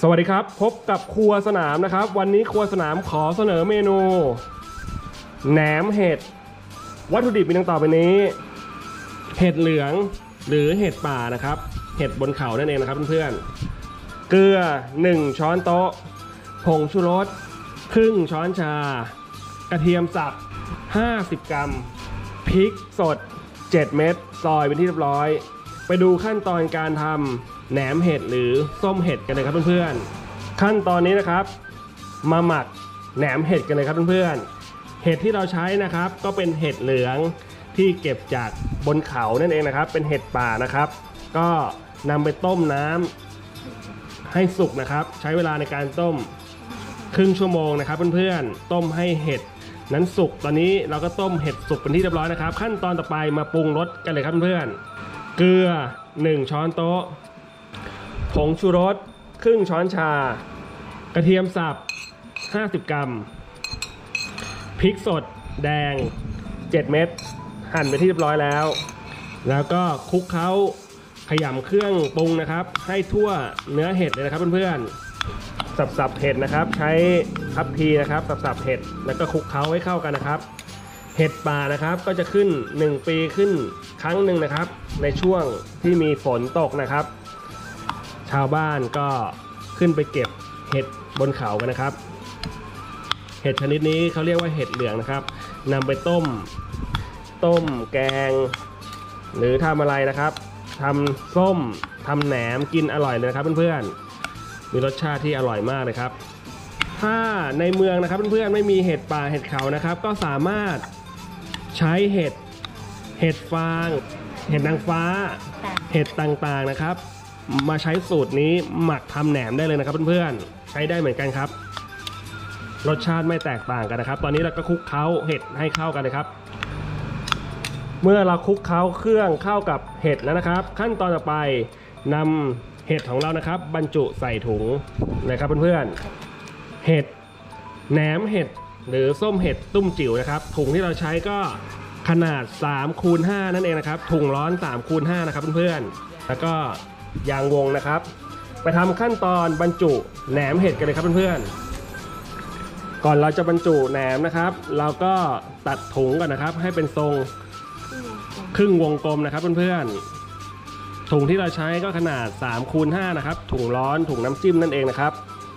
สวัสดีครับพบกับครัวสนามนะครับวันนี้ครัวสนามขอเสนอเมนูแหนมเห็ดวัตถุดิบมีดังต่อไปนี้เห็ดเหลืองหรือเห็ดป่านะครับเห็ดบนเขานั่นเองนะครับเพื่อนๆเกลือ1ช้อนโต๊ะผงชูรสครึ่งช้อนชากระเทียมสับ50 กรัมพริกสด7 เม็ดซอยเป็นที่เรียบร้อยไปดูขั้นตอนการทำแหนมเห็ดหรือส้มเห็ดกันเลยครับเพื่อนๆขั้นตอนนี้นะครับมาหมักแหนมเห็ดกันเลยครับเพื่อนๆเห็ดที่เราใช้นะครับก็เป็นเห็ดเหลืองที่เก็บจากบนเขานั่นเองนะครับเป็นเห็ดป่านะครับก็นำไปต้มน้ำให้สุกนะครับใช้เวลาในการต้มครึ่งชั่วโมงนะครับเพื่อนๆต้มให้เห็ดนั้นสุกตอนนี้เราก็ต้มเห็ดสุกเป็นที่เรียบร้อยนะครับขั้นตอนต่อไปมาปรุงรสกันเลยครับเพื่อนๆเกลือ1ช้อนโต๊ะผงชูรสครึ่งช้อนชากระเทียมสับ50 กรัมพริกสดแดง7 เม็ดหั่นไปที่เรียบร้อยแล้วก็คลุกเคล้าขยำเครื่องปรุงนะครับให้ทั่วเนื้อเห็ดเลยนะครับเพื่อนๆสับเห็ดนะครับใช้ทัพพีนะครับสับเห็ดแล้วก็คลุกเคล้าให้เข้ากันนะครับเห็ดป่านะครับก็จะขึ้น1 ปีขึ้นครั้งหนึ่งนะครับในช่วงที่มีฝนตกนะครับชาวบ้านก็ขึ้นไปเก็บเห็ดบนเขากันนะครับเห็ดชนิดนี้เขาเรียกว่าเห็ดเหลืองนะครับนำไปต้มแกงหรือทำอะไรนะครับทำส้มทำแหนมกินอร่อยเลยนะครับเพื่อนๆมีรสชาติที่อร่อยมากเลยครับถ้าในเมืองนะครับเพื่อนๆไม่มีเห็ดป่าเห็ดเขานะครับก็สามารถใช้เห็ดฟางเห็ดนางฟ้าเห็ดต่างๆนะครับมาใช้สูตรนี้หมักทำแหนมได้เลยนะครับเพื่อนๆใช้ได้เหมือนกันครับรสชาติไม่แตกต่างกันนะครับตอนนี้เราก็คลุกเคล้าเห็ดให้เข้ากันเลยครับเมื่อเราคลุกเคล้าเครื่องเข้ากับเห็ดแล้วนะครับขั้นตอนต่อไปนำเห็ดของเรานะครับบรรจุใส่ถุงเลยครับเพื่อนๆเห็ดแหนมเห็ดหรือส้มเห็ดตุ้มจิ๋วนะครับถุงที่เราใช้ก็ขนาด3x5นั่นเองนะครับถุงร้อน3x5นะครับเพื่อนๆแล้วก็ยางวงนะครับไปทำขั้นตอนบรรจุแหนมเห็ดกันเลยครับเพื่อนๆก่อนเราจะบรรจุแหนมนะครับเราก็ตัดถุงก่อนนะครับให้เป็นทรงครึ่งวงกลมนะครับเพื่อนๆถุงที่เราใช้ก็ขนาด3x5นะครับถุงร้อนถุงน้ำจิ้มนั่นเองนะครับ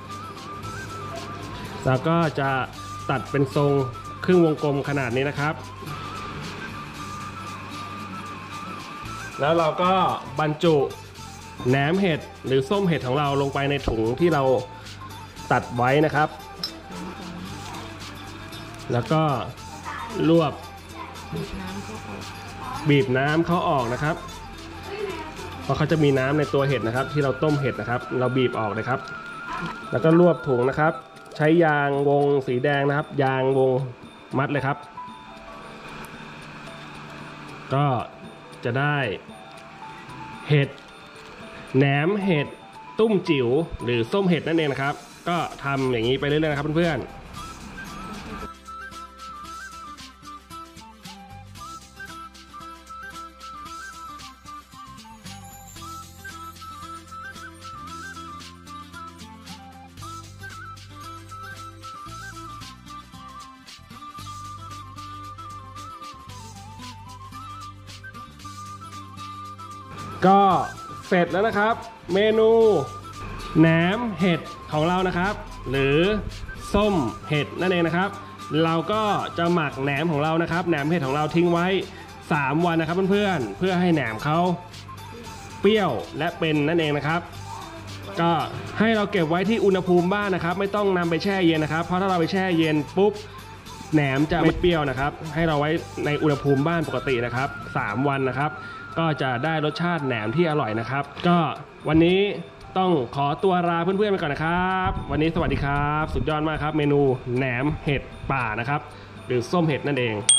แล้วก็จะตัดเป็นทรงครึ่งวงกลมขนาดนี้นะครับแล้วเราก็บรรจุแหนมเห็ดหรือส้มเห็ดของเราลงไปในถุงที่เราตัดไว้นะครับแล้วก็รวบบีบน้ำเขาออกนะครับเพราะเขาจะมีน้ำในตัวเห็ดนะครับที่เราต้มเห็ดนะครับเราบีบออกนะครับแล้วก็รวบถุงนะครับใช้ยางวงสีแดงนะครับยางวงมัดเลยครับก็จะได้เห็ดแหนมเห็ดตุ้มจิ๋วหรือส้มเห็ดนั่นเองนะครับก็ทำอย่างนี้ไปเรื่อยๆนะครับเพื่อนๆก็เสร็จแล้วนะครับเมนูแหนมเห็ดของเรานะครับหรือส้มเห็ดนั่นเองนะครับเราก็จะหมักแหนมของเรานะครับแหนมเห็ดของเราทิ้งไว้3 วันนะครับเพื่อนๆเพื่อให้แหนมเขาเปรี้ยวและเป็นนั่นเองนะครับก็ให้เราเก็บไว้ที่อุณหภูมิบ้านนะครับไม่ต้องนำไปแช่เย็นนะครับเพราะถ้าเราไปแช่เย็นปุ๊บแหนมจะไม่เปรี้ยวนะครับให้เราไว้ในอุณหภูมิบ้านปกตินะครับ3 วันนะครับก็จะได้รสชาติแหนมที่อร่อยนะครับก็วันนี้ต้องขอตัวลาเพื่อนๆไปก่อนนะครับวันนี้สวัสดีครับสุดยอดมากครับเมนูแหนมเห็ดป่านะครับหรือส้มเห็ดนั่นเอง